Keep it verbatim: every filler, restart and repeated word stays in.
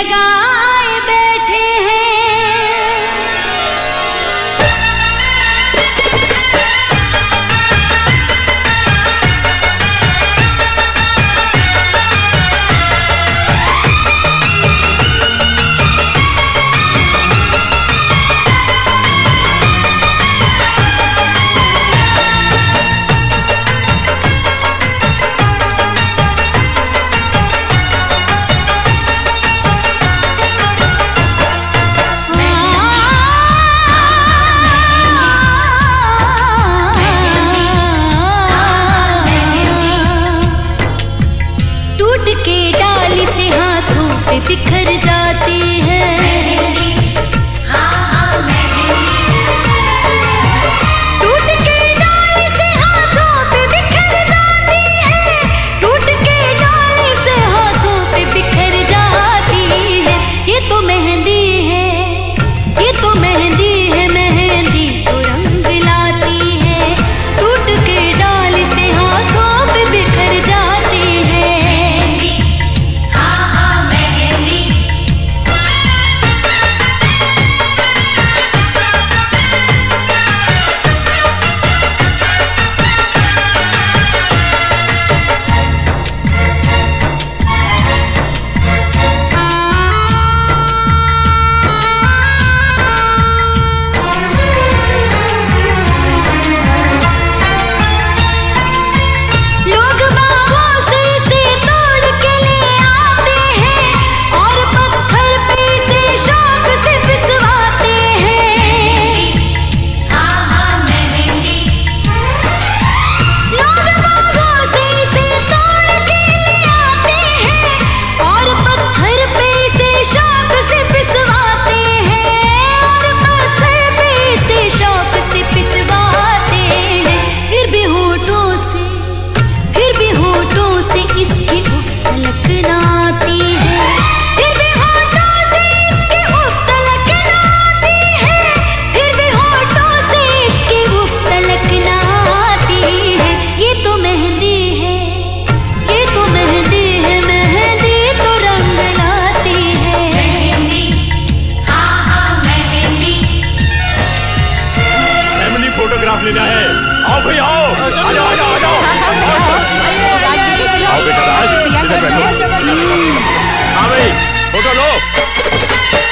लगाए बैठे हैं। बिखर जाती है टूट के डाली से हाथों पे बिखर जाती है, टूट के डाली से हाथों पे बिखर जाती है। ये तो मेहंदी है, ये तो मेहंदी है, मेहंदी तो रंग लाती है। टूट के डाली से हाथों पे बिखर जाती है। लेना है। आओ भाई आओ, आ जाओ आ जाओ आ जाओ आओ बेटा राज, इधर बैठो। हाँ भाई फोटो लो।